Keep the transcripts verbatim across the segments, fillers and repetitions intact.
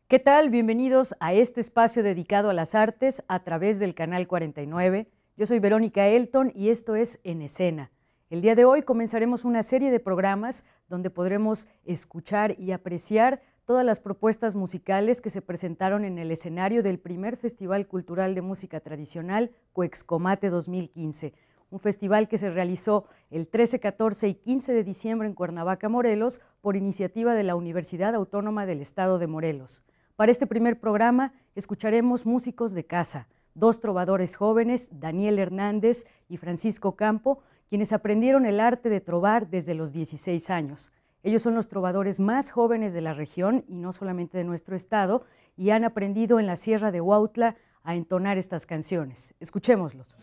¿Qué tal? Bienvenidos a este espacio dedicado a las artes a través del Canal cuarenta y nueve. Yo soy Verónica Elton y esto es En Escena. El día de hoy comenzaremos una serie de programas donde podremos escuchar y apreciar todas las propuestas musicales que se presentaron en el escenario del primer Festival Cultural de Música Tradicional Cuexcomate dos mil quince, un festival que se realizó el trece, catorce y quince de diciembre en Cuernavaca, Morelos, por iniciativa de la Universidad Autónoma del Estado de Morelos. Para este primer programa escucharemos músicos de casa, dos trovadores jóvenes, Daniel Hernández y Francisco Campo, quienes aprendieron el arte de trovar desde los dieciséis años. Ellos son los trovadores más jóvenes de la región y no solamente de nuestro estado, y han aprendido en la Sierra de Huautla a entonar estas canciones. Escuchémoslos.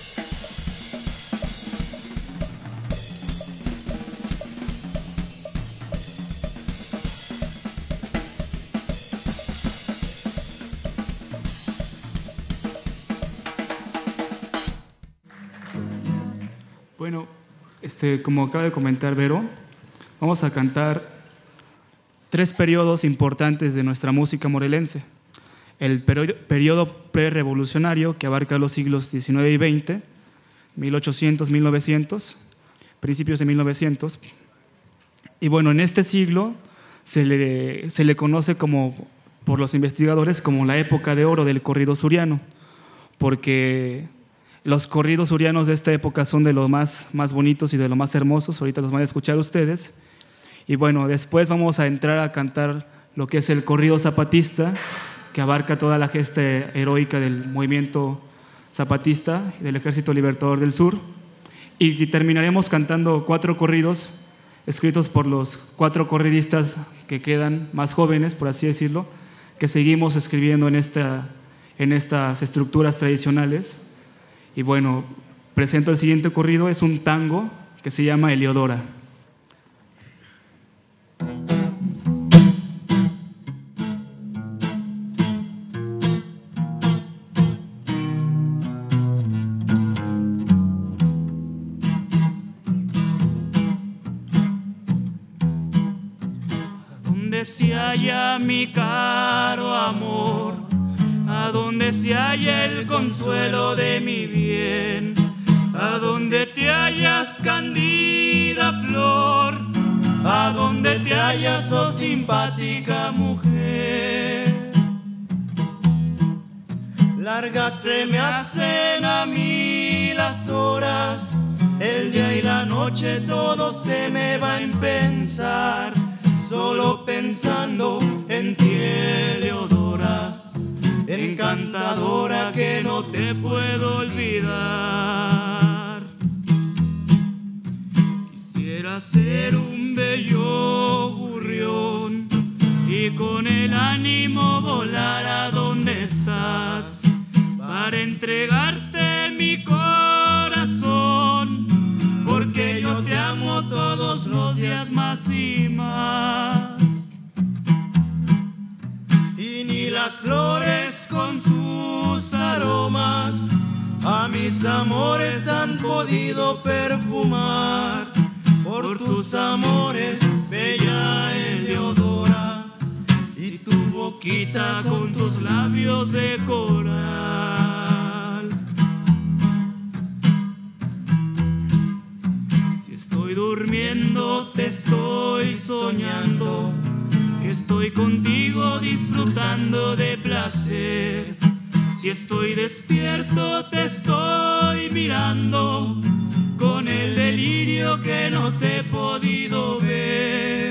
Bueno, este, como acaba de comentar Vero, vamos a cantar tres periodos importantes de nuestra música morelense. El periodo prerevolucionario, que abarca los siglos diecinueve y veinte, mil ochocientos a mil novecientos, principios de mil novecientos. Y bueno, en este siglo se le, se le conoce como, por los investigadores como la época de oro del corrido suriano, porque los corridos surianos de esta época son de los más, más bonitos y de los más hermosos. Ahorita los van a escuchar ustedes. Y bueno, después vamos a entrar a cantar lo que es el corrido zapatista, que abarca toda la gesta heroica del movimiento zapatista y del Ejército Libertador del Sur. Y terminaremos cantando cuatro corridos escritos por los cuatro corridistas que quedan más jóvenes, por así decirlo, que seguimos escribiendo en, esta, en estas estructuras tradicionales. Y bueno, presento el siguiente corrido, es un tango que se llama Heliodora. A donde se halla mi caro amor, a donde se halla el consuelo de mi bien, a donde te hallas, cándida flor, a donde te hallas, oh simpática mujer. Largas se me hacen a mí las horas, el día y la noche todo se me va en pensar, solo pensando en ti, Heliodora, encantadora que no te puedo olvidar. Quisiera ser un bello gorrión y con el ánimo volar a donde estás, para entregarte mi corazón, porque yo te amo todos los días más y más. Y ni las flores con sus aromas a mis amores han podido perfumar. Por tus amores, bella Heliodora, y tu boquita con tus labios de coral. Si estoy durmiendo, te estoy soñando, que estoy contigo disfrutando de placer. Si estoy despierto, te estoy mirando, con el delirio que no te he podido ver.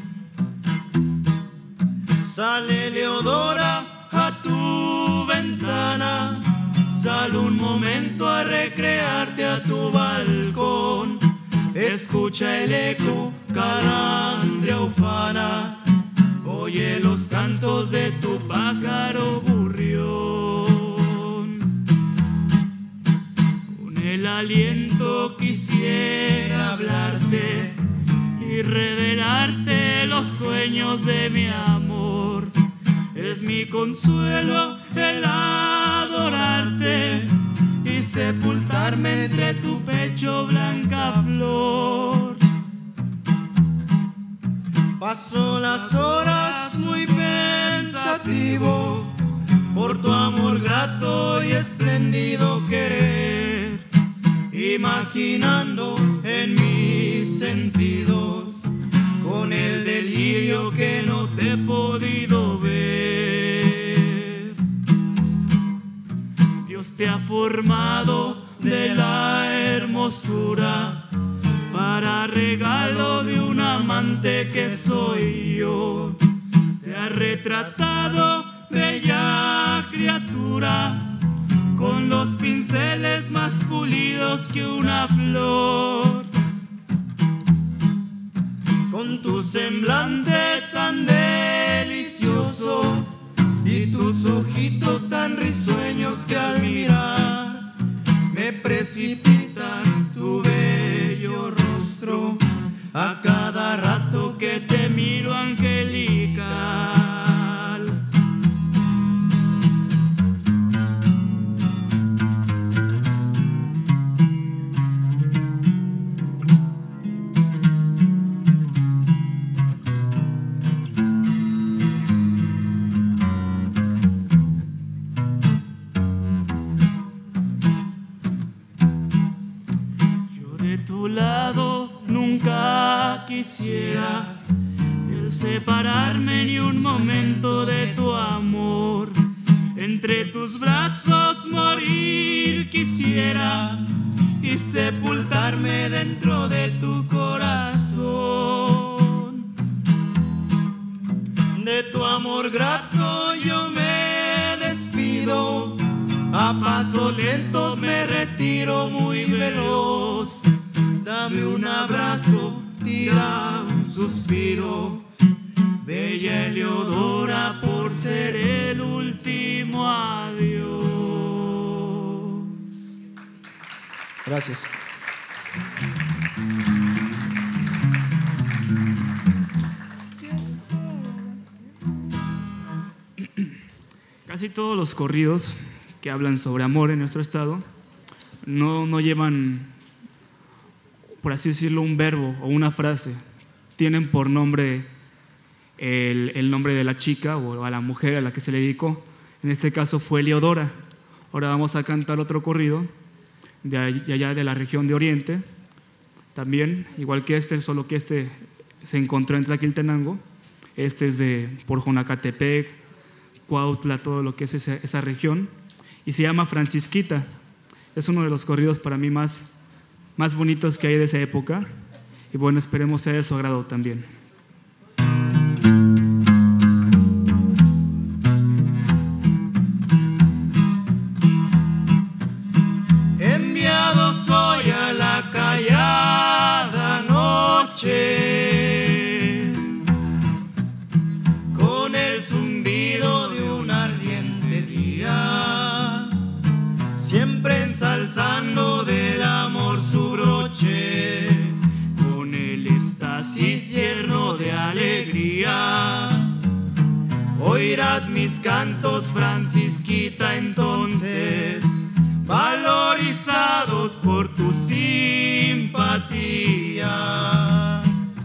Sale Heliodora a tu ventana, sal un momento a recrearte a tu balcón. Escucha el eco, calandria ufana, oye los cantos de tu pájaro gorrión. Con el aliento quisiera hablarte y revelarte los sueños de mi amor. Es mi consuelo el adorarte y sepultarme entre tu pecho, blanca flor. Paso las horas muy pensativo cautivo por tu amor grato y espléndido querer, imaginando en mis sentidos con el delirio que no te he podido ver. Dios te ha formado de la hermosura para regalo de un amante que soy yo. Te ha retratado, bella criatura, con los pinceles más pulidos que una flor. Con tu semblante tan delicioso y tus ojitos tan risueños que al mirar me precipitan tu bello rostro a cada rato que te miro angelical. Quisiera el separarme ni un momento de tu amor. Entre tus brazos morir quisiera y sepultarme dentro de tu corazón. De tu amor grato yo me despido, a pasos lentos me retiro muy veloz. Dame un abrazo, tira un suspiro, bella Eleodora, por ser el último adiós. Gracias. Casi todos los corridos que hablan sobre amor en nuestro estado no, no llevan, por así decirlo, un verbo o una frase. Tienen por nombre el, el nombre de la chica o a la mujer a la que se le dedicó. En este caso fue Eleodora. Ahora vamos a cantar otro corrido de allá de la región de Oriente, también igual que este, solo que este se encontró en Tlaquiltenango. Este es de por Jonacatepec, Cuautla, todo lo que es esa, esa región, y se llama Francisquita. Es uno de los corridos para mí más más bonitos que hay de esa época, y bueno, esperemos sea de su agrado también. Enviado soy a la callada noche, con el zumbido de un ardiente día, siempre ensalzando del amor su broche, con el éxtasis lleno de alegría. Oirás mis cantos, Francisquita, entonces, valorizados por tu simpatía.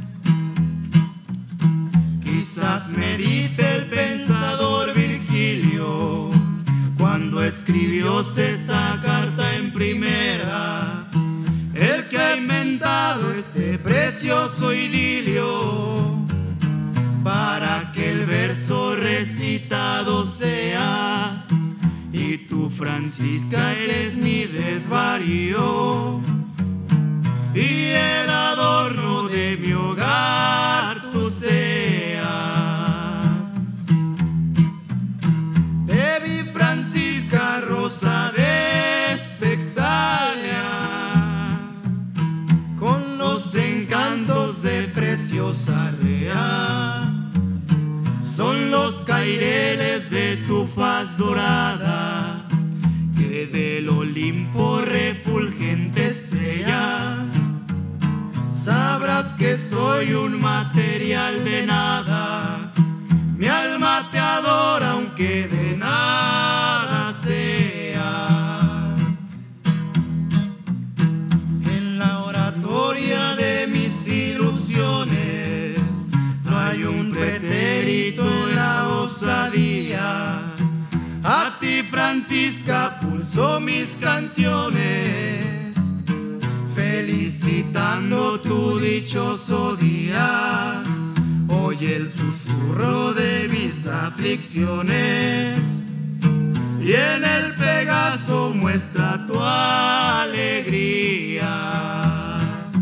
Quizás medite el pensador Virgilio cuando escribió esa carta en primera, el que ha inventado este precioso idilio, para que el verso recitado sea: y tú, Francisca, eres mi desvarío y el adorno de mi hogar tú seas. Te vi, Francisca, rosa de Espectalia, con los encantos de preciosa rea. Son los caireles de tu faz dorada, que del Olimpo refulgente sella. Sabrás que soy un material de nada, mi alma te adora aunque de nada seas. En la oratoria de mis ilusiones no hay un pretérito en la osadía Francisca pulsó mis canciones, felicitando tu dichoso día. Oye el susurro de mis aflicciones y en el Pegaso muestra tu alegría.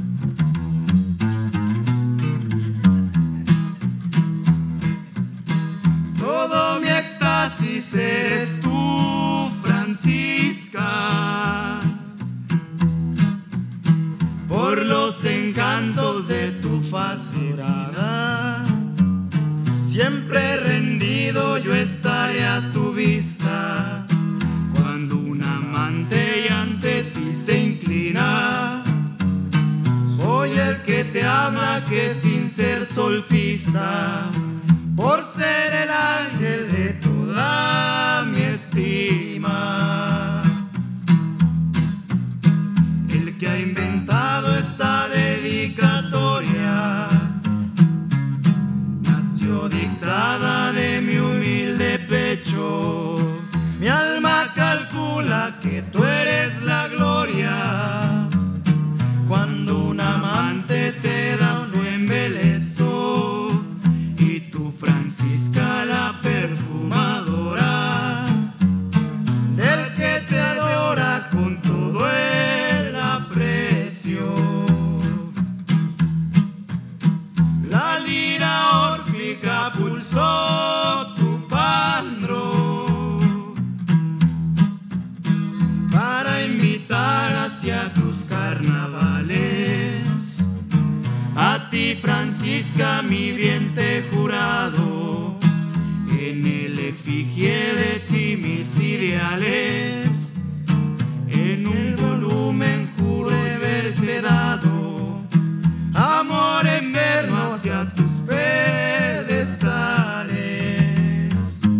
Todo mi éxtasis eres tú, Francisca, por los encantos de tu faz dorada. Siempre rendido yo estaré a tu vista, cuando un amante ante ti se inclina. Soy el que te ama, que sin ser solfista, por ser el ángel de toda mi estima, el que ha inventado esta dedicatoria, nació dictada de mi humilde pecho. Mi alma calcula que tú eres la gloria, cuando un amante te da su embelezo, y tú, Francisca, la perfumadora, del que te adora con todo el aprecio. La lira órfica pulsó tu pandro para invitar hacia tus carnavales. A ti, Francisca, mi bien te he jurado, en el efigie de ti mis ideales, en un volumen juré verte dado, amor eterno hacia tus pedestales.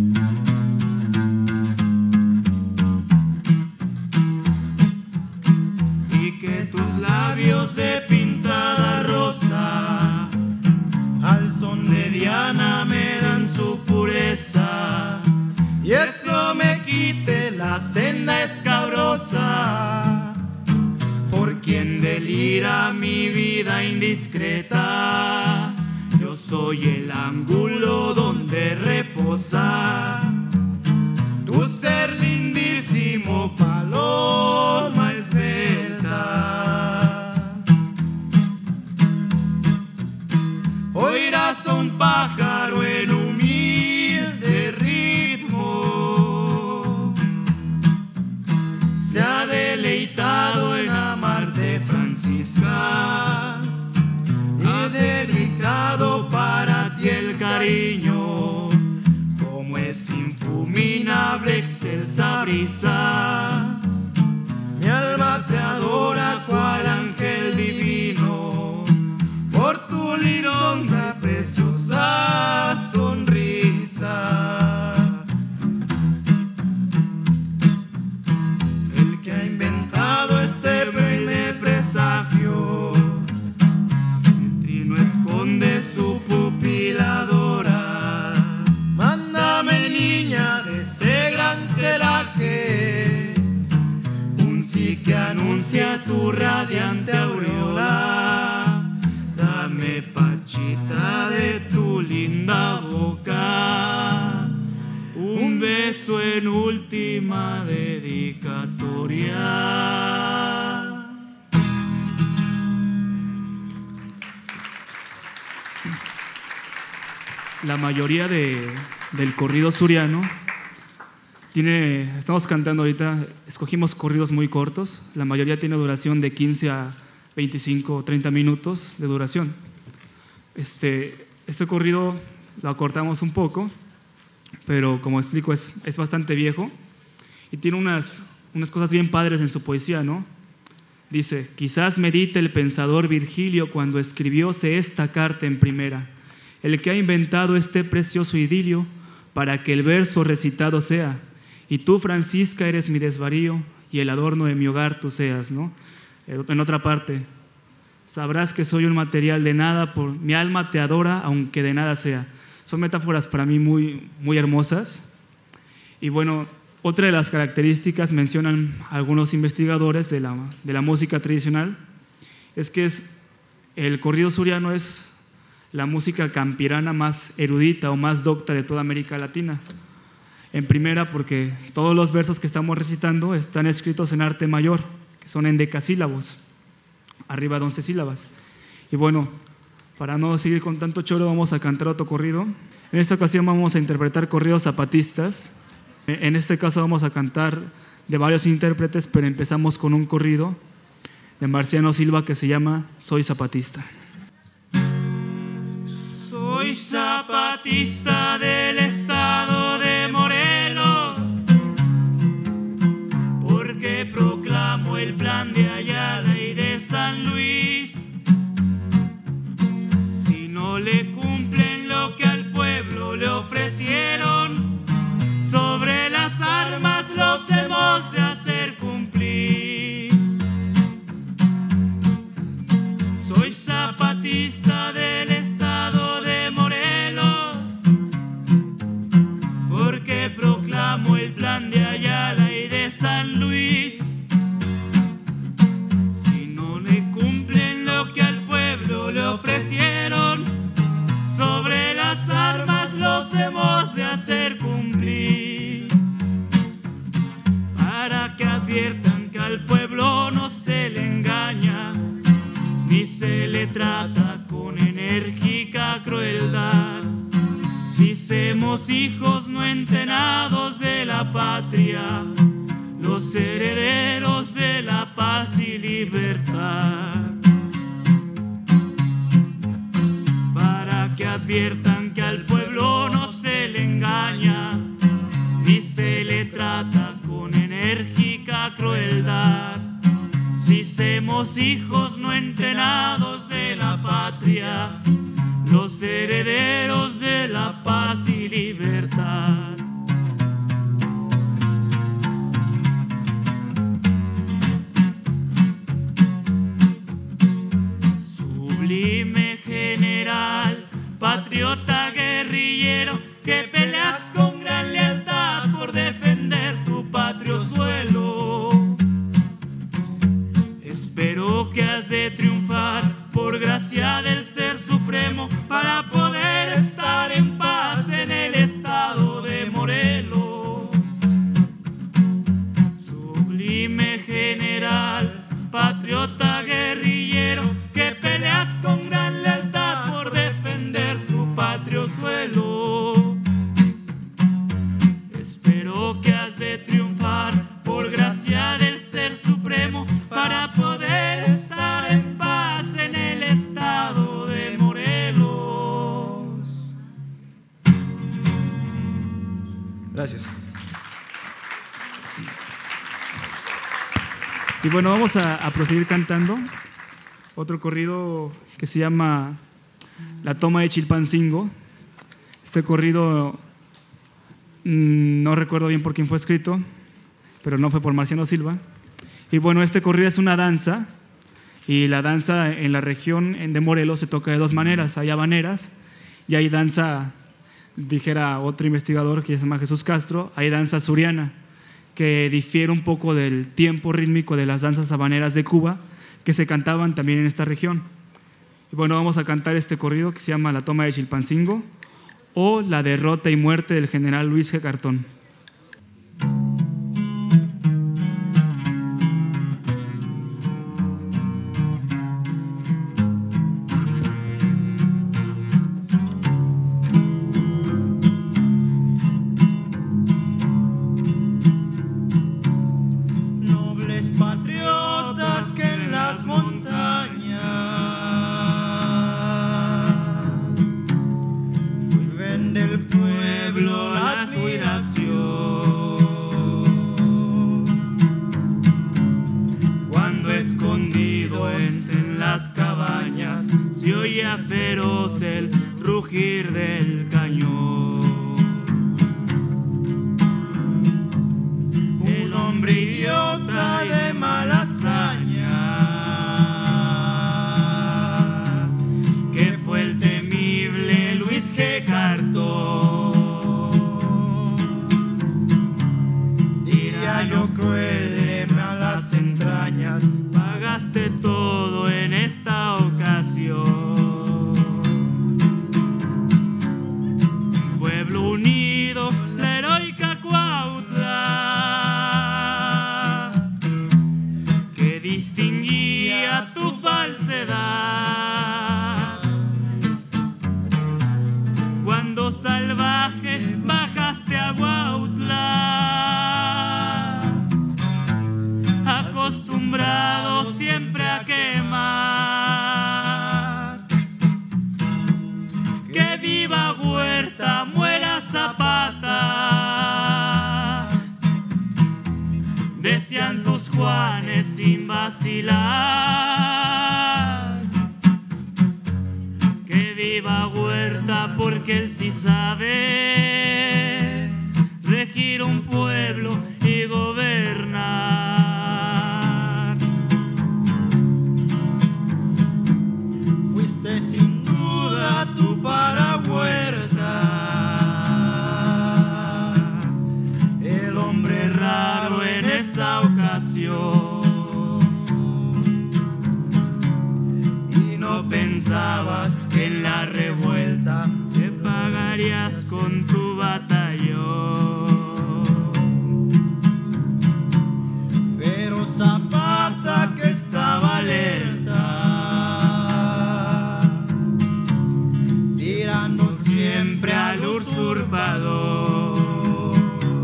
Y que tus labios de pintada rosa al son de Diana me dan su pureza, y eso me quite la senda escabrosa, por quien delira mi vida indiscreta. Yo soy el ángulo donde reposa tu ser lindísimo, paloma esbelta. Oirás a un pájaro en humilde ritmo, se ha deleitado en amarte, Francisca, y dedicado para ti el cariño, como es infuminable excelsa brisa. Mi alma te adora cual ángel divino, por tu lironga preciosa sonrisa. El que ha inventado este primer presagio, en ti no esconde su pupiladora. Mándame, niña, de ese gran celaje, un sí que anuncia tu radiante aureola. Dame, Pachita, de tu linda boca, un beso en última dedicatoria. La mayoría de, del corrido suriano tiene, estamos cantando ahorita, escogimos corridos muy cortos, la mayoría tiene duración de quince a veinticinco o treinta minutos de duración. Este, este corrido lo acortamos un poco, pero como explico es, es bastante viejo y tiene unas, unas cosas bien padres en su poesía, ¿no? Dice: quizás medite el pensador Virgilio cuando escribióse esta carta en primera, el que ha inventado este precioso idilio para que el verso recitado sea, y tú, Francisca, eres mi desvarío y el adorno de mi hogar tú seas, ¿no? En otra parte, sabrás que soy un material de nada, por mi alma te adora aunque de nada sea. Son metáforas para mí muy, muy hermosas. Y bueno, Otra de las características, mencionan algunos investigadores de la, de la música tradicional, es que es, el corrido suriano es la música campirana más erudita o más docta de toda América Latina. En primera, porque todos los versos que estamos recitando están escritos en arte mayor, que son en decasílabos, arriba de once sílabas. Y bueno, para no seguir con tanto choro, vamos a cantar otro corrido. En esta ocasión vamos a interpretar corridos zapatistas. En este caso vamos a cantar de varios intérpretes, pero empezamos con un corrido de Marciano Silva que se llama Soy Zapatista. Soy zapatista del estado de Morelos, porque proclamo el plan de Ayala y de San Luis. Si no le cumplen lo que al pueblo le ofrecieron, sobre las armas los hemos de hacer cumplir. Soy zapatista del estado de Morelos, porque proclamo el plan de Ayala y de San Luis. Si no le cumplen lo que al pueblo le ofrecieron, sobre las armas los hemos de hacer cumplir. Para que adviertan que al pueblo no se le engaña, ni se le trata con enérgica crueldad. Si somos hijos no entrenados de la patria, los herederos de la paz y libertad. Para que adviertan que al pueblo no se le engaña, ni se le trata con enérgica crueldad. Si somos hijos no entrenados de la patria, los herederos de la paz y libertad. Sublime general, patriota guerrillero, que peleas con gran lealtad por defender tu patrio suelo. Espero que has de triunfar por gracia del Ser Supremo, para poder estar en paz en el estado de Morelos. Sublime general, patriota guerrillero, que peleas con gran lealtad por defender tu patrio suelo. Espero que has de triunfar por gracia del Ser Supremo, para poder estar en paz en el estado de Morelos. Gracias. Y bueno, vamos a, a proseguir cantando otro corrido que se llama La Toma de Chilpancingo. Este corrido mmm, no recuerdo bien por quién fue escrito, pero no fue por Marciano Silva. Y bueno, este corrido es una danza, y la danza en la región de Morelos se toca de dos maneras. Hay habaneras y hay danza, dijera otro investigador que se llama Jesús Castro, hay danza suriana, que difiere un poco del tiempo rítmico de las danzas habaneras de Cuba, que se cantaban también en esta región. Y bueno, vamos a cantar este corrido que se llama La Toma de Chilpancingo, o La Derrota y Muerte del General Luis G. Cartón. Patriotas que en las montañas ven del pueblo la admiración. Cuando escondidos en las cabañas se oía feroz el rugir del cañón. El hombre idiota de mala hazaña, que fue el temible Luis G. Cartón, vacilar. Que viva Huerta porque él sí sabe regir un pueblo y gobernar. Fuiste sin duda tú para Huerta el hombre raro en esa ocasión, y no pensabas que en la revuelta Te pagarías con tu batallón. pero Zapata, que estaba alerta, tirando siempre al usurpador,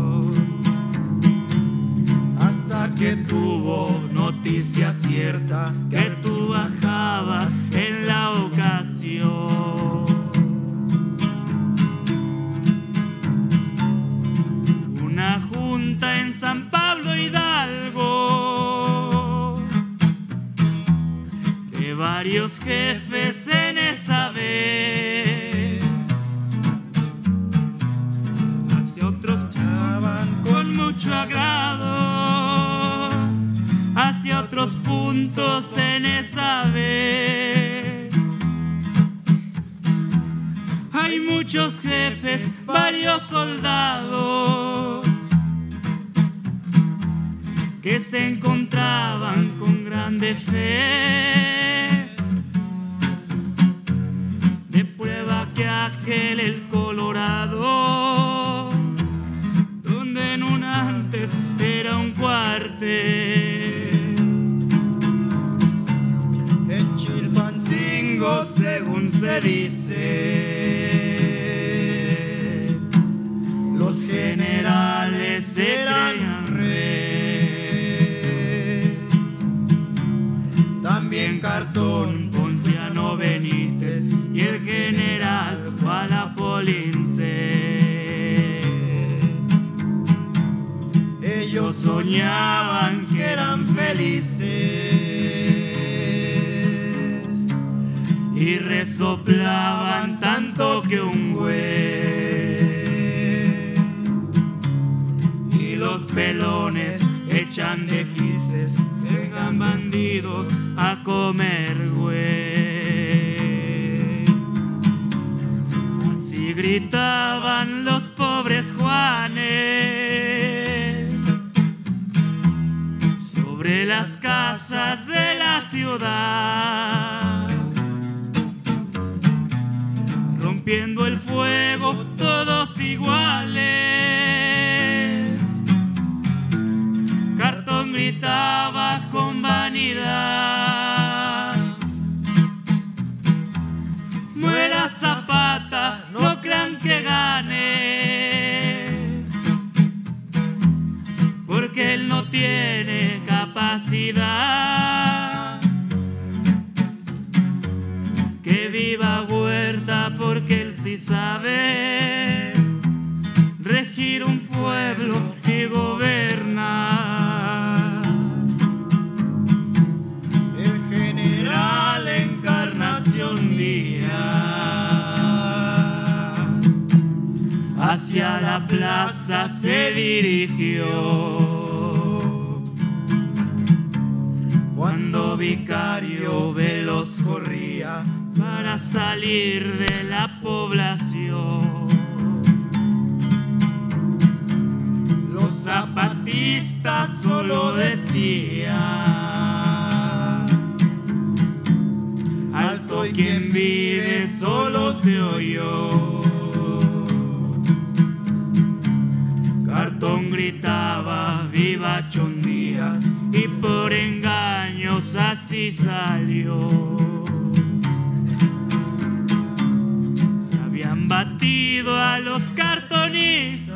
hasta que tuvo noticia cierta Que tú bajabas en la ocasión. Una junta en San Pablo Hidalgo, que varios jefes en esa vez hacia otros estaban con mucho agrado, hacia otros puntos en esa vez. Hay muchos jefes, varios soldados que se encontraban con grande fe. De prueba que aquel el Colorado, donde en un antes era un cuartel, en Chilpancingo, según se dice, los generales eran rey. También Cartón, Ponciano Benítez y el general Palapolince. ellos soñaban que eran felices Y resoplaban tanto que un güey y los pelones echan de gises, vengan bandidos a comer güey. Así gritaban los pobres Juanes sobre las casas de la ciudad, rompiendo el fuego todos iguales. Cartón gritaba con vanidad: muera Zapata, no crean que gane, porque él no tiene capacidad. Que viva Huerta porque él sí sabe regir un pueblo y gobernar. el general Encarnación Díaz Hacia la plaza se dirigió, cuando Vicario veloz corría para salir de la población. los zapatistas solo decían: alto, y quien vive solo se oyó. Cartón gritaba viva Chon Díaz y por engaños así salió. Habían batido a los cartonistas,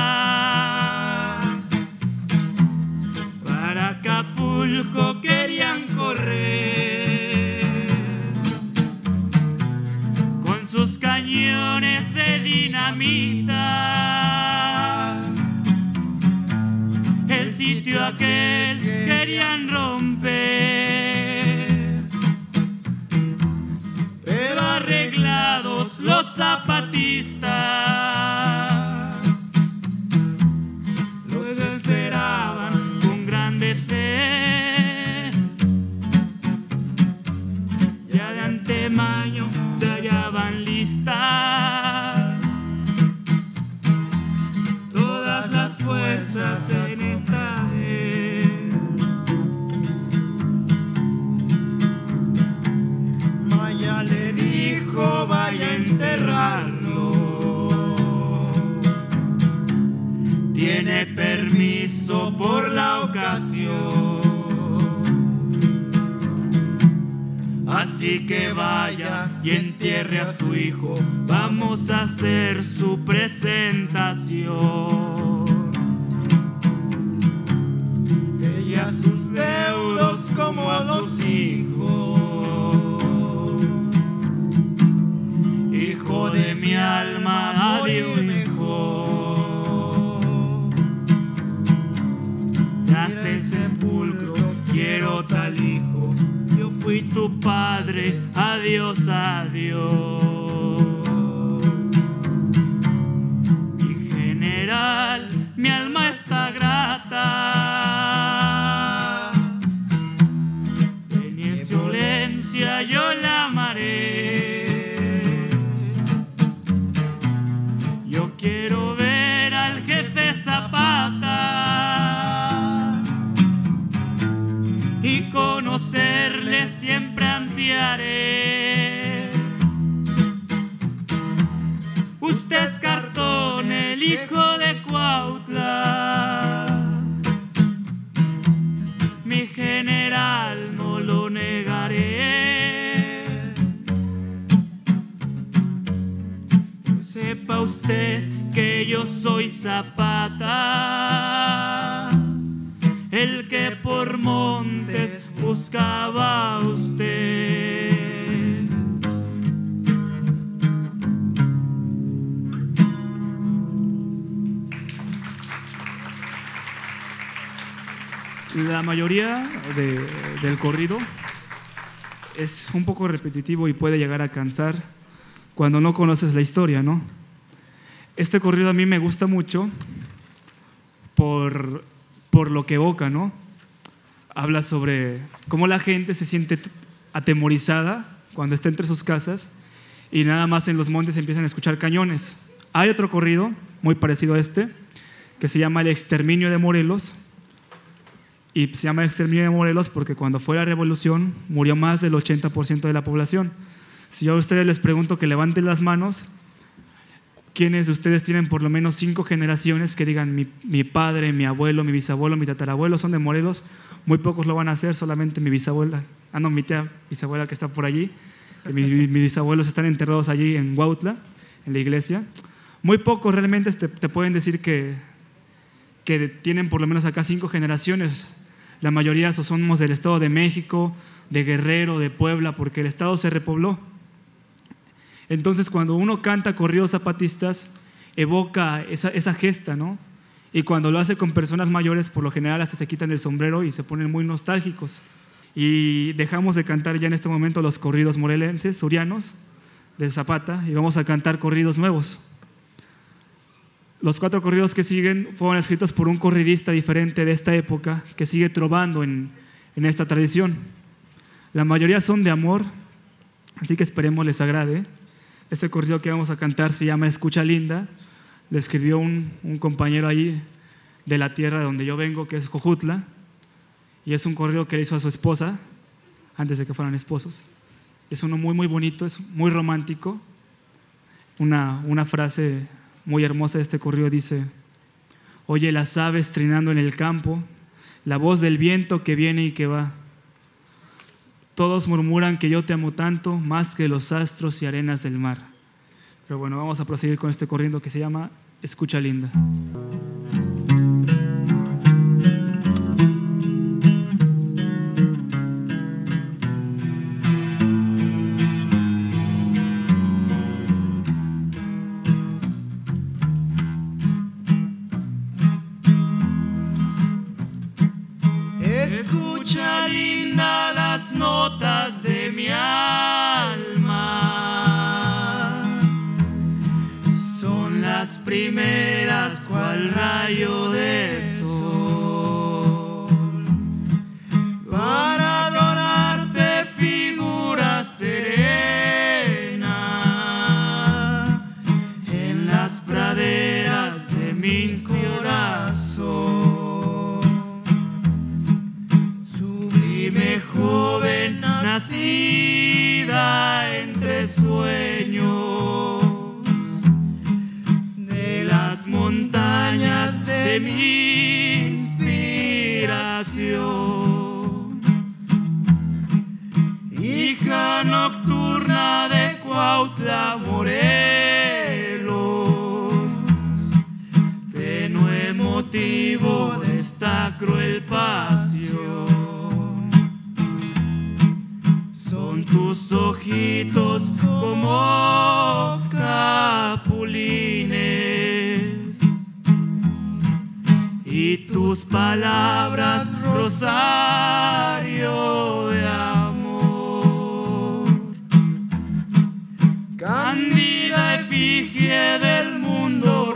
para Acapulco querían correr con sus cañones de dinamita. El sitio aquel querían romper permiso por la ocasión. Así que vaya y entierre a su hijo, vamos a hacer su presentación. Ella a sus deudos como a los hijos. Hijo de mi alma, adiós mejor. Tras el sepulcro quiero tal hijo. Yo fui tu padre, adiós, adiós. Mi general, mi alma está grata. En mi insolencia yo la amaré. Yo quiero ver al jefe Zapata y conocerle siempre ansiaré. Usted es Cartón, el hijo de Cuautla. Mi general, no lo negaré. Sepa usted que yo soy Zapata, el que por montes buscaba a usted. La mayoría de, del corrido es un poco repetitivo y puede llegar a cansar cuando no conoces la historia, ¿no? Este corrido a mí me gusta mucho por, por lo que evoca, ¿no? Habla sobre cómo la gente se siente atemorizada cuando está entre sus casas y nada más en los montes empiezan a escuchar cañones. Hay otro corrido muy parecido a este que se llama El Exterminio de Morelos, y se llama Exterminio de Morelos porque cuando fue la revolución murió más del ochenta por ciento de la población. Si yo a ustedes les pregunto que levanten las manos, ¿quiénes de ustedes tienen por lo menos cinco generaciones que digan mi, mi padre, mi abuelo, mi bisabuelo, mi tatarabuelo son de Morelos? Muy pocos lo van a hacer, solamente mi bisabuela, ah no, mi tía bisabuela que está por allí, que mis, mis bisabuelos están enterrados allí en Huautla, en la iglesia. Muy pocos realmente te, te pueden decir que, que tienen por lo menos acá cinco generaciones. La mayoría somos del Estado de México, de Guerrero, de Puebla, porque el Estado se repobló. Entonces, cuando uno canta corridos zapatistas, evoca esa, esa gesta, ¿no? Y cuando lo hace con personas mayores, por lo general hasta se quitan el sombrero y se ponen muy nostálgicos. Y dejamos de cantar ya en este momento los corridos morelenses, surianos, de Zapata, y vamos a cantar corridos nuevos. Los cuatro corridos que siguen fueron escritos por un corridista diferente de esta época que sigue trovando en, en esta tradición. La mayoría son de amor, así que esperemos les agrade. Este corrido que vamos a cantar se llama Escucha Linda. Lo escribió un, un compañero ahí de la tierra de donde yo vengo, que es Jojutla, y es un corrido que le hizo a su esposa antes de que fueran esposos. Es uno muy muy bonito, es muy romántico. Una, una frase muy hermosa de este corrido dice: oye las aves trinando en el campo, la voz del viento que viene y que va. Todos murmuran que yo te amo tanto, más que los astros y arenas del mar. Pero bueno, vamos a proseguir con este corrido que se llama Escucha Linda. Escucha linda las notas de mi alma, son las primeras cual rayo de sol, para adorarte figura serena en las praderas de mi corazón. Joven nacida entre sueños de las montañas de mi motivo de esta cruel pasión. Son tus ojitos como capulines y tus palabras rosario de amor. Cándida efigie del mundo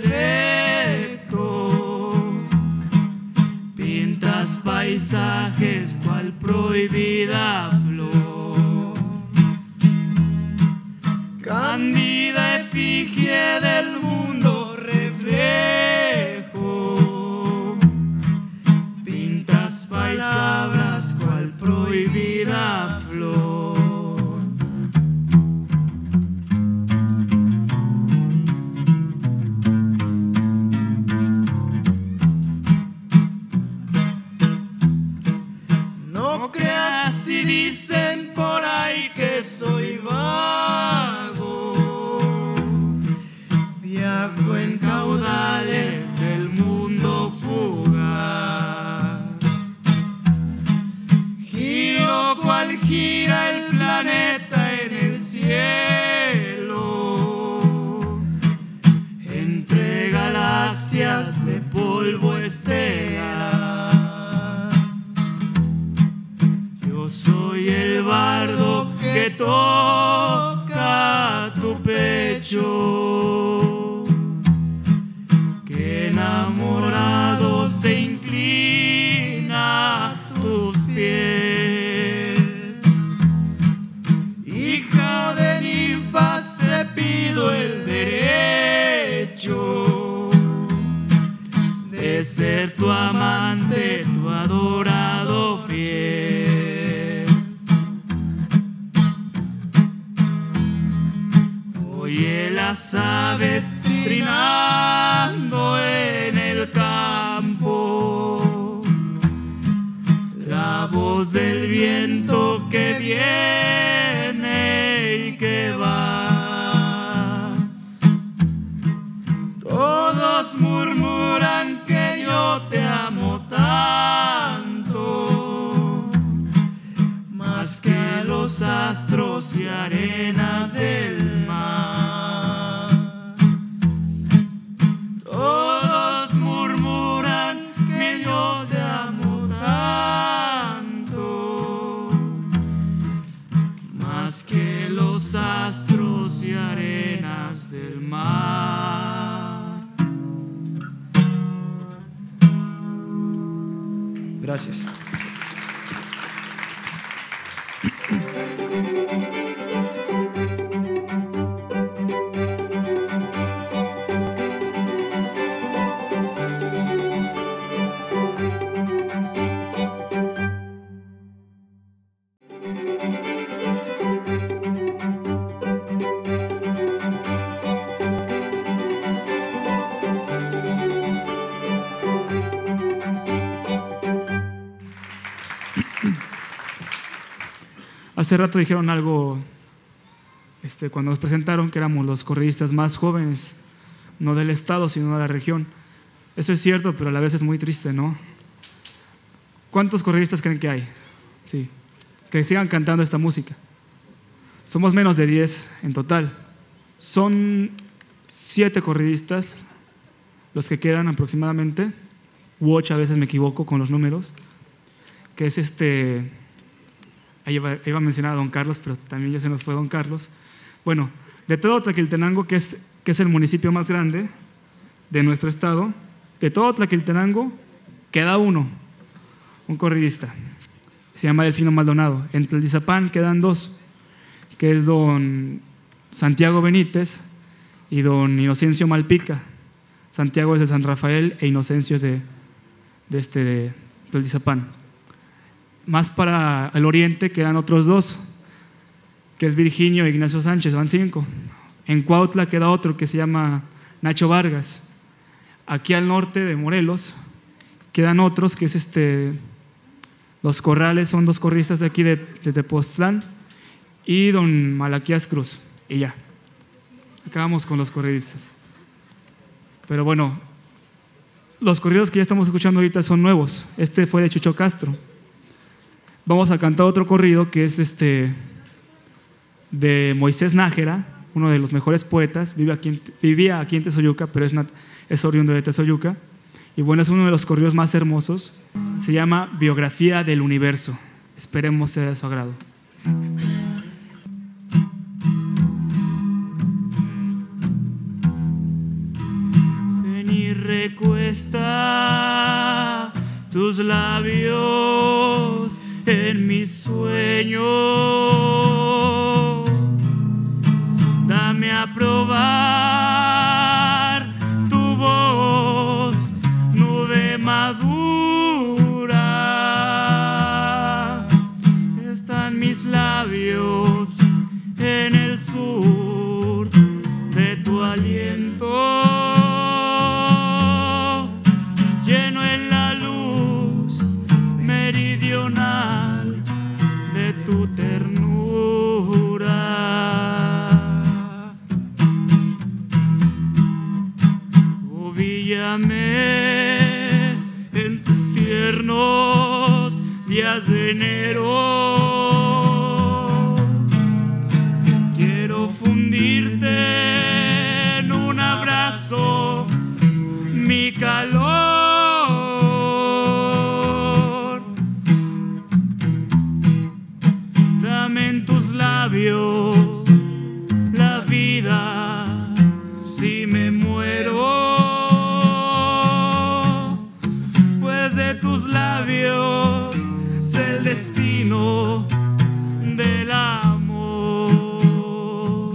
perfecto, pintas paisajes cual prohibida flor. Cándida efigie del mundo reflejo, pintas palabras cual prohibida flor. No creas si dicen por ahí que soy vago, viajo en caudales del mundo fugaz, giro cual gira el planeta en el cielo, entre galaxias de polvo estelar. Yo soy el bardo que toca tu pecho, que enamorado se inclina a tus pies. Hija de ninfas, te pido el derecho de ser tu amante, tu adorado fiel. Oye las aves trinando en el campo, la voz del viento que viene y que va. Todos murmuran que yo te amo tanto, más que a los astros y arenas del mar. Todos murmuran que yo te amo tanto, más que los astros y arenas del mar. Gracias. Hace rato dijeron algo este, cuando nos presentaron que éramos los corridistas más jóvenes, no del estado, sino de la región. Eso es cierto, pero a la vez es muy triste, ¿no? ¿Cuántos corridistas creen que hay? Sí, que sigan cantando esta música. Somos menos de diez en total. Son siete corridistas los que quedan aproximadamente, u ocho, a veces me equivoco con los números, que es este... Ahí iba, iba a mencionar a Don Carlos, pero también ya se nos fue Don Carlos. Bueno, de todo Tlaquiltenango, que es, que es el municipio más grande de nuestro estado, de todo Tlaquiltenango queda uno, un corridista. Se llama Delfino Maldonado. En Tlaltizapán quedan dos, que es Don Santiago Benítez y Don Inocencio Malpica. Santiago es de San Rafael e Inocencio es de, de, este, de Tlaltizapán. Más para el oriente quedan otros dos, que es Virginio e Ignacio Sánchez, van cinco. En Cuautla queda otro que se llama Nacho Vargas. Aquí al norte de Morelos quedan otros, que es este, Los Corrales, son dos corristas de aquí de, de Tepoztlán, y Don Malaquías Cruz, y ya. Acabamos con los corridistas. Pero bueno, los corridos que ya estamos escuchando ahorita son nuevos. Este fue de Chucho Castro. Vamos a cantar otro corrido que es este de Moisés Nájera, uno de los mejores poetas. Vive aquí en, vivía aquí en Tezoyuca, pero es, una, es oriundo de Tezoyuca. Y bueno, es uno de los corridos más hermosos. Se llama Biografía del Universo. Esperemos sea de su agrado. Ven y recuesta tus labios en mis sueños. Dame a probar tu voz, nube madura. Están mis labios en el sur de tu aliento, lleno en la luz meridional de tu ternura. Ovíllame en tus tiernos días de enero. Quiero fundirte en un abrazo mi calor. Dame en tus labios la vida si me muero, pues de tus labios es el destino del amor.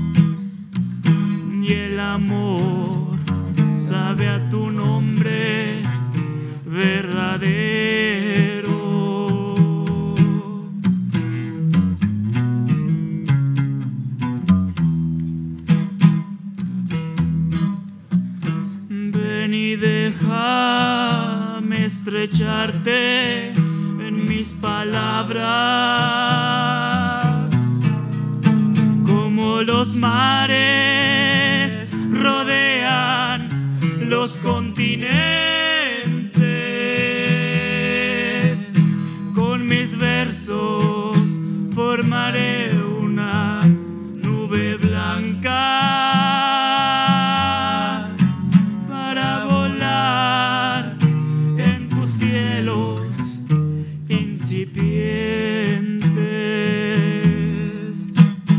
Y el amor sabe a tu nombre verdadero. Ven y déjame estrecharte en mis palabras, como los mares rodean los continentes. Con mis versos formaré una nube blanca para volar en tus cielos incipientes.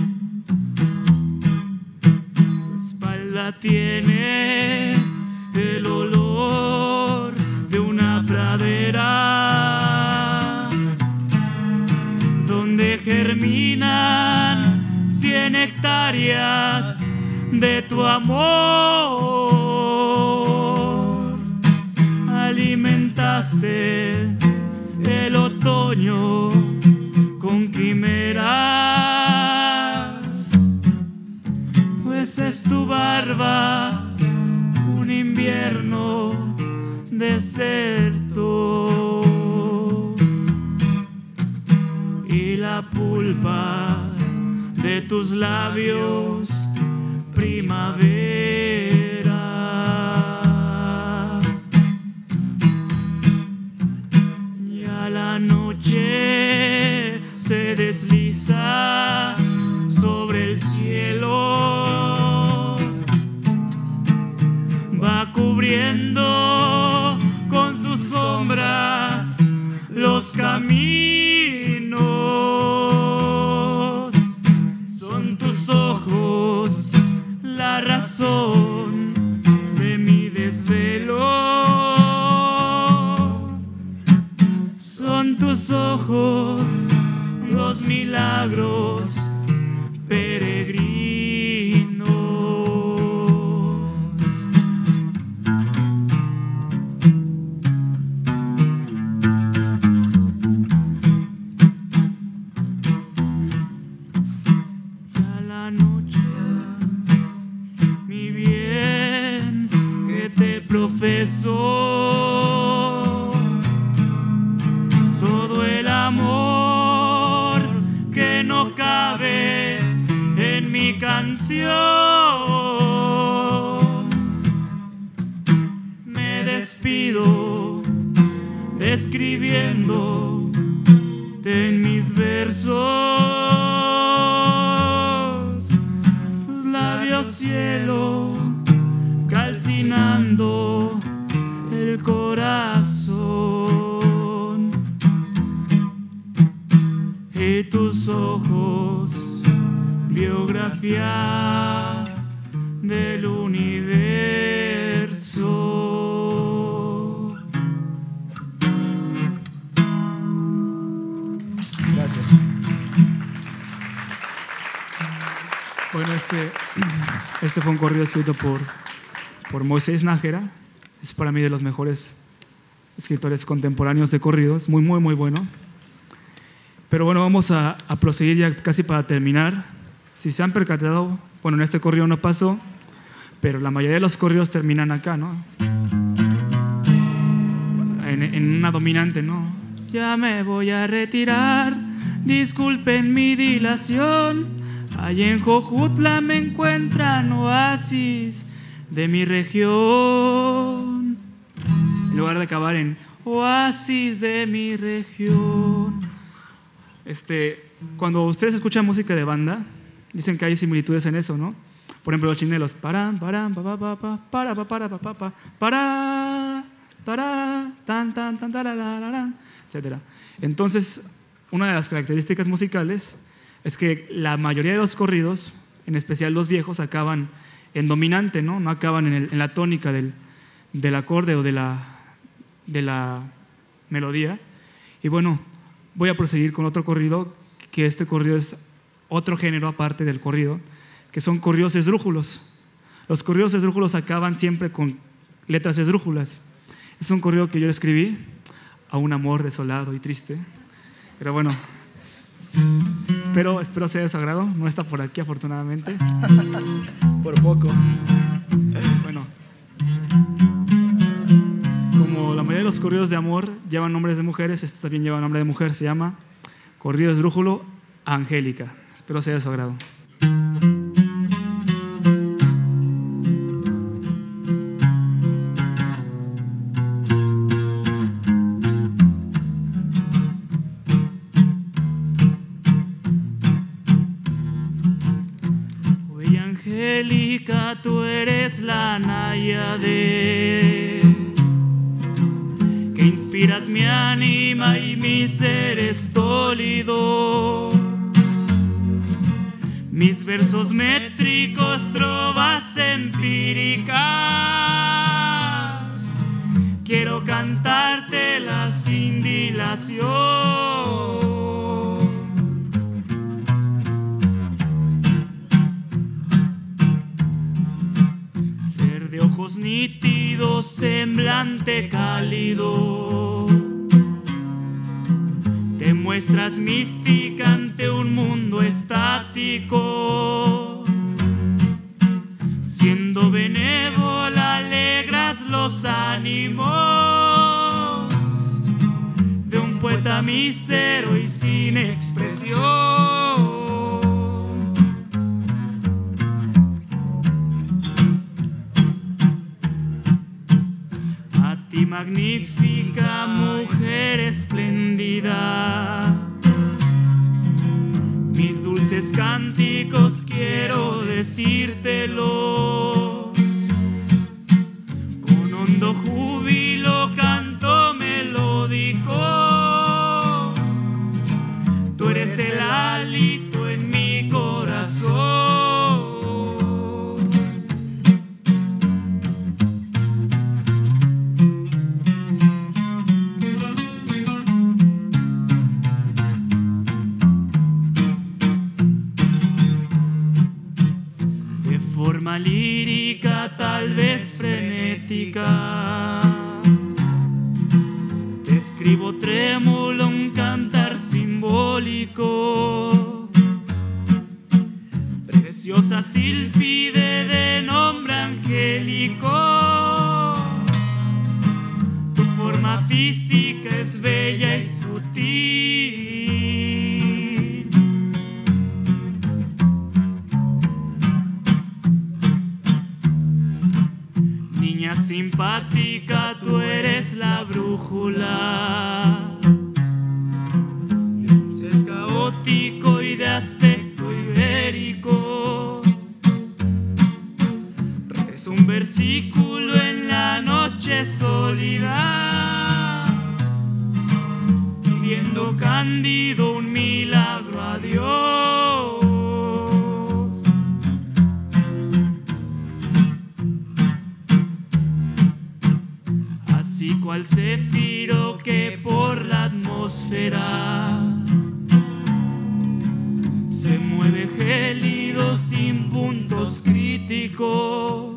Tu espalda tiene el olor de una pradera donde germinan cien hectáreas de tu amor. Alimentaste el otoño con quimeras, pues es tu barba un invierno desierto y la pulpa de tus labios primavera. Y a la noche se desliza sobre el cielo, va cubriendo con sus sombras los caminos. Son tus ojos la razón de mi desvelo. Son tus ojos los milagros peregrinos. A la noche, mi bien, que te profeso todo el amor que no cabe en mi canción. Me despido, describiendo en mis versos tus labios cielo, calcinando el corazón, y tus ojos, biografía del universo. Gracias. Bueno, este, este fue un corrido escrito por, por Moisés Nájera. Es para mí de los mejores escritores contemporáneos de corridos. Muy, muy, muy bueno. Pero bueno, vamos a, a proseguir ya casi para terminar. Si se han percatado, bueno, en este corrido no pasó, pero la mayoría de los corridos terminan acá, ¿no? En, en una dominante, ¿no? Ya me voy a retirar, disculpen mi dilación. Allí en Jojutla me encuentran oasis de mi región. En lugar de acabar en oasis de mi región. Este, cuando ustedes escuchan música de banda, dicen que hay similitudes en eso, ¿no? Por ejemplo, los chinelos, para, para, pa, pa, pa, pa, para, pa, para, pa, pa, pa, para, para, tan, tan, tan, tarararán, etcétera. Entonces, una de las características musicales es que la mayoría de los corridos, en especial los viejos, acaban en dominante, ¿no? No acaban en, el, en la tónica del, del acorde o de la, de la melodía. Y bueno, voy a proseguir con otro corrido, que este corrido es otro género aparte del corrido, que son corridos esdrújulos. Los corridos esdrújulos acaban siempre con letras esdrújulas. Es un corrido que yo escribí a un amor desolado y triste. Pero bueno, espero, espero sea de su agrado. No está por aquí, afortunadamente. Por poco. Bueno, como la mayoría de los corridos de amor llevan nombres de mujeres, este también lleva nombre de mujer. Se llama Corrido Esdrújulo Angélica. Espero sea de su agrado. Oye, Angélica, tú eres la náyade que inspiras mi ánima y mi ser estólido. Mis versos métricos, trovas empíricas, quiero cantártelas sin dilación. Ser de ojos nítidos, semblante cálido, te muestras mística ante un mundo estático. Siendo benévola, alegras los ánimos de un poeta mísero y sin expresión. A ti, magnífica mujer espléndida, mis dulces cánticos quiero decírtelos. Con hondo júbilo, canto melódico, tú eres el hálito en mi corazón. Forma lírica, tal vez frenética, te escribo trémulo un cantar simbólico. Preciosa sílfide de nombre angélico, tu forma física es bella y sutil. Niña simpática, música tú eres la brújula de un ser caótico y de aspecto ibérico. Es un versículo en la noche sólida, pidiendo cándido un milagro a Dios. Así cual céfiro que por la atmósfera se mueve gélido sin puntos críticos.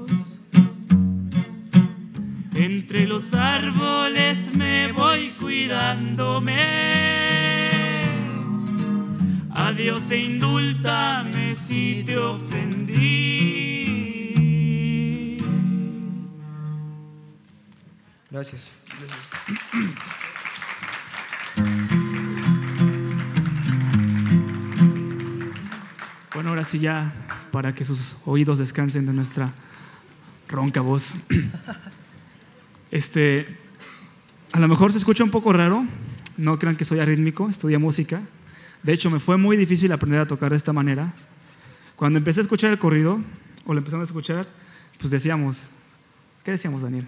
Entre los árboles me voy cuidándome. Adiós e indúltame si te ofendí. Gracias. Gracias. Bueno, ahora sí ya, para que sus oídos descansen de nuestra ronca voz. Este, a lo mejor se escucha un poco raro, no crean que soy arrítmico, estudié música. De hecho, me fue muy difícil aprender a tocar de esta manera. Cuando empecé a escuchar el corrido, o lo empezamos a escuchar, pues decíamos, ¿qué decíamos, Daniel?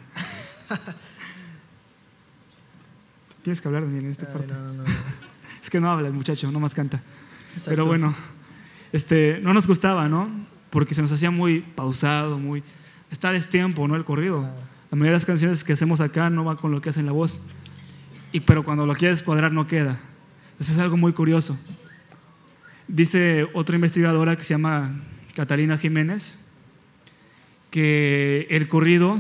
Tienes que hablar, Daniel, en esta Ay, parte. no, no, no. Es que no habla el muchacho, no más canta. Exacto. Pero bueno, este, no nos gustaba, ¿no? Porque se nos hacía muy pausado, muy... Está a destiempo, ¿no? El corrido. Ah. La mayoría de las canciones que hacemos acá no va con lo que hace en la voz. Y, pero cuando lo quieres cuadrar no queda. Eso es algo muy curioso. Dice otra investigadora que se llama Catalina Jiménez que el corrido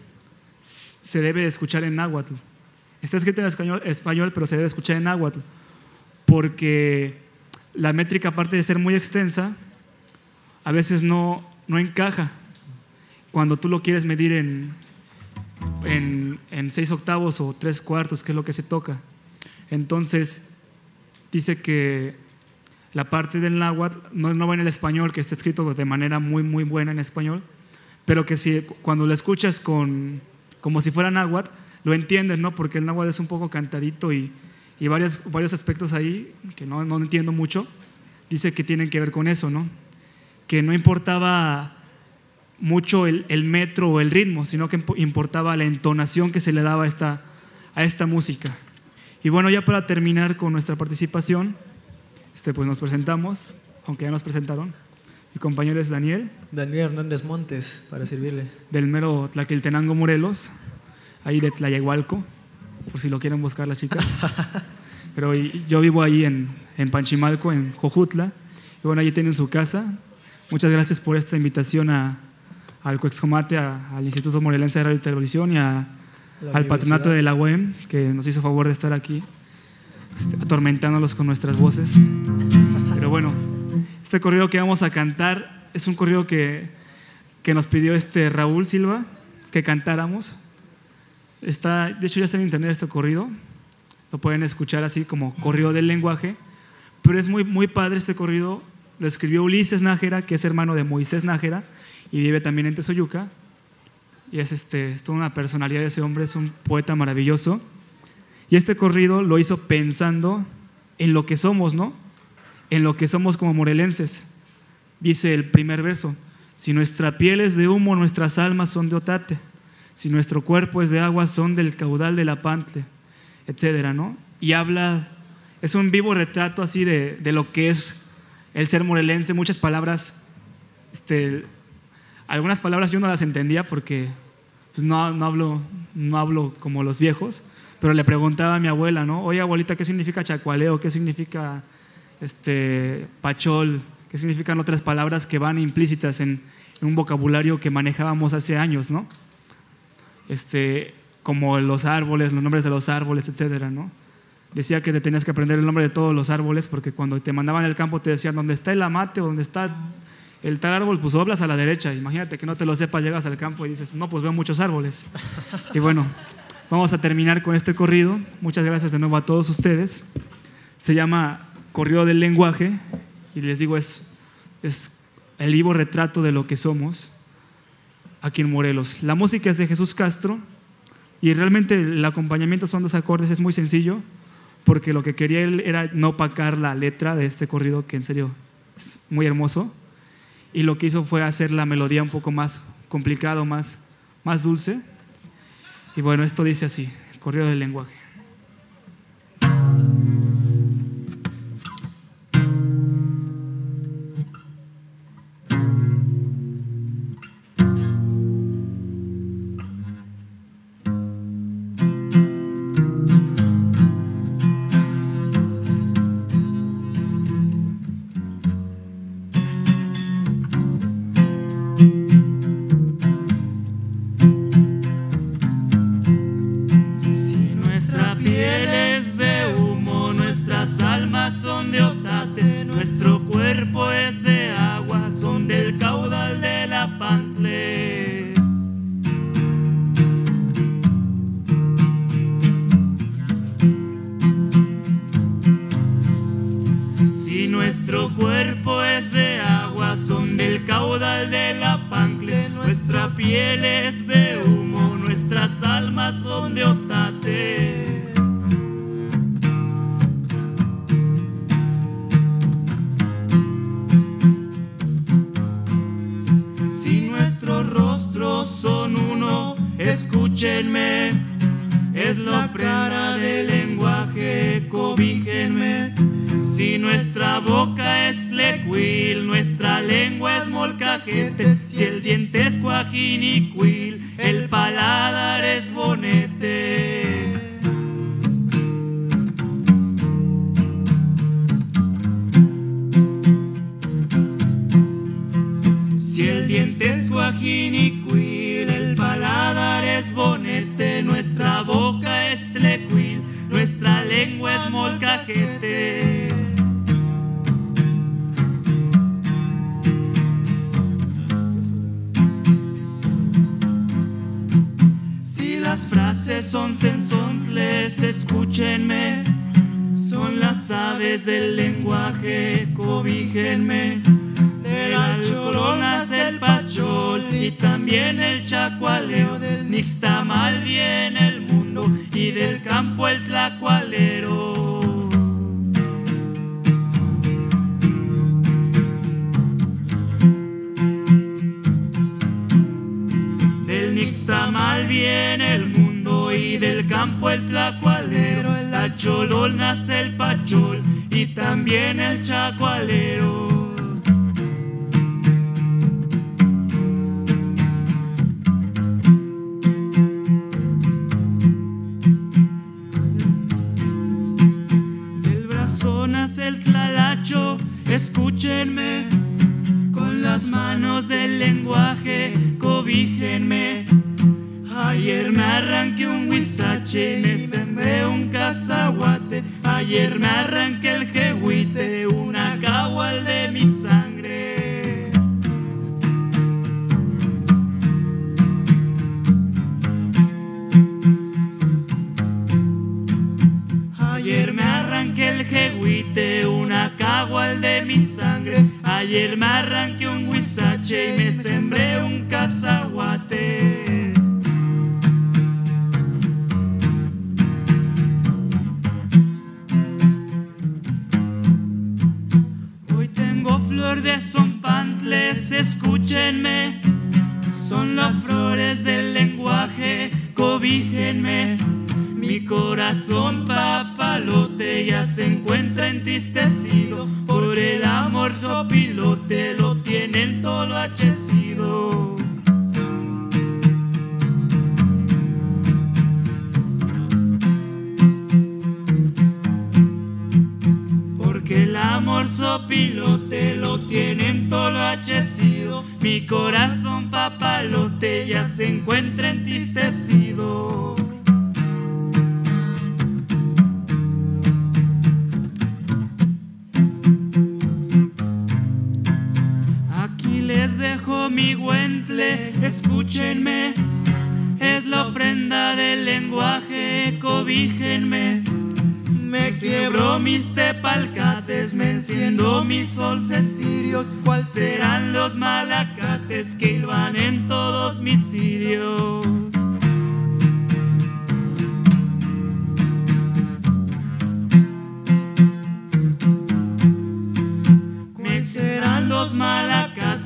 se debe escuchar en náhuatl. Está escrito en español, español, pero se debe escuchar en náhuatl, porque la métrica, aparte de ser muy extensa, a veces no, no encaja cuando tú lo quieres medir en, en, en seis octavos o tres cuartos, que es lo que se toca. Entonces, dice que la parte del náhuatl no, no va en el español, que está escrito de manera muy, muy buena en español, pero que si, cuando lo escuchas con, como si fuera náhuatl, lo entiendes, ¿no? Porque el náhuatl es un poco cantadito y, y varios, varios aspectos ahí que no, no entiendo mucho, dice que tienen que ver con eso, ¿no? Que no importaba mucho el, el metro o el ritmo, sino que importaba la entonación que se le daba a esta, a esta música. Y bueno, ya para terminar con nuestra participación, este, pues nos presentamos, aunque ya nos presentaron. Mi compañero es Daniel. Daniel Hernández Montes, para servirle. Del mero Tlaquiltenango, Morelos, ahí de Tlayahualco, por si lo quieren buscar las chicas. Pero yo vivo ahí en, en Panchimalco, en Jojutla, y bueno, allí tienen su casa. Muchas gracias por esta invitación a, al Coexcomate, a, al Instituto Morelense de Radio y Televisión y a, al Patronato de la U E M, que nos hizo favor de estar aquí, este, atormentándolos con nuestras voces. Pero bueno, este corrido que vamos a cantar es un corrido que, que nos pidió este Raúl Silva que cantáramos. Está, de hecho ya está en internet este corrido, lo pueden escuchar así como Corrido del Lenguaje, pero es muy, muy padre este corrido. Lo escribió Ulises Nájera, que es hermano de Moisés Nájera y vive también en Tezoyuca, y es, este, es toda una personalidad de ese hombre, es un poeta maravilloso. Y este corrido lo hizo pensando en lo que somos, ¿no? En lo que somos como morelenses. Dice el primer verso: si nuestra piel es de humo, nuestras almas son de otate. Si nuestro cuerpo es de agua, son del caudal de la Pantle, etcétera, ¿no? Y habla, es un vivo retrato así de, de lo que es el ser morelense. Muchas palabras, este, algunas palabras yo no las entendía porque pues no, no, hablo, no hablo como los viejos, pero le preguntaba a mi abuela, ¿no? Oye, abuelita, ¿qué significa chacualeo? ¿Qué significa este, pachol? ¿Qué significan otras palabras que van implícitas en, en un vocabulario que manejábamos hace años, ¿no? Este, como los árboles, los nombres de los árboles, etcétera, ¿no? Decía que te tenías que aprender el nombre de todos los árboles, porque cuando te mandaban al campo te decían dónde está el amate o dónde está el tal árbol, pues doblas a la derecha. Imagínate que no te lo sepas, llegas al campo y dices, no, pues veo muchos árboles. Y bueno, vamos a terminar con este corrido. Muchas gracias de nuevo a todos ustedes. Se llama Corrido del Lenguaje y les digo, es, es el vivo retrato de lo que somos aquí en Morelos. La música es de Jesús Castro, Y realmente el acompañamiento son dos acordes, es muy sencillo, porque lo que quería él era no opacar la letra de este corrido, que en serio es muy hermoso, y lo que hizo fue hacer la melodía un poco más complicado, más, más dulce. Y bueno, esto dice así, corrido del lenguaje.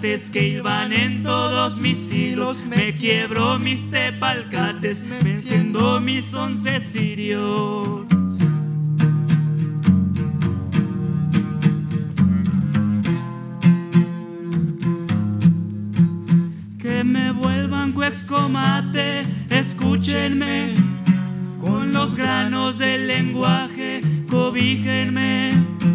metales que iban en todos mis hilos. Me quiebro mis tepalcates, me enciendo mis once cirios. Que me vuelvan Cuexcomate, escúchenme, con los granos del lenguaje, cobíjenme.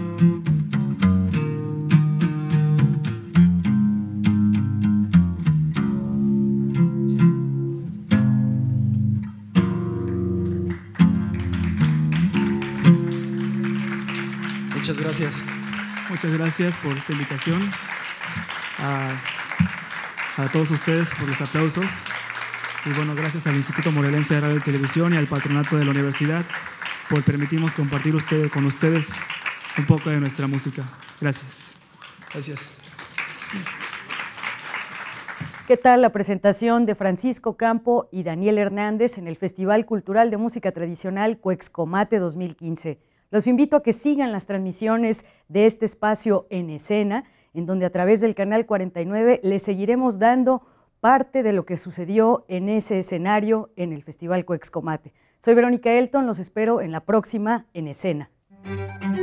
Muchas gracias. Muchas gracias por esta invitación. A, a todos ustedes por los aplausos. Y bueno, gracias al Instituto Morelense de Radio y Televisión y al Patronato de la Universidad por permitirnos compartir usted, con ustedes un poco de nuestra música. Gracias. Gracias. ¿Qué tal la presentación de Francisco Campo y Daniel Hernández en el Festival Cultural de Música Tradicional Cuexcomate dos mil quince? Los invito a que sigan las transmisiones de este espacio en escena, en donde a través del canal cuarenta y nueve les seguiremos dando parte de lo que sucedió en ese escenario en el Festival Cuexcomate. Soy Verónica Elton, los espero en la próxima En Escena.